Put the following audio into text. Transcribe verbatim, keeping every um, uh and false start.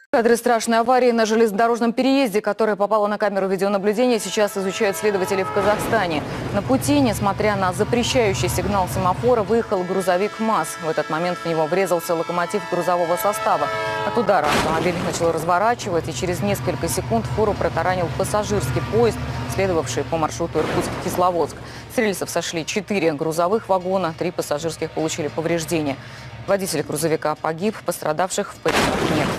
Кадры страшной аварии на железнодорожном переезде, которая попала на камеру видеонаблюдения, сейчас изучают следователи в Казахстане. На пути, несмотря на запрещающий сигнал семафора, выехал грузовик МАЗ. В этот момент в него врезался локомотив грузового состава. От удара автомобиль начал разворачивать, и через несколько секунд фуру протаранил пассажирский поезд, следовавший по маршруту Иркутск-Кисловодск. С рельсов сошли четыре грузовых вагона, три пассажирских получили повреждения. Водитель грузовика погиб, пострадавших в ПТК нет.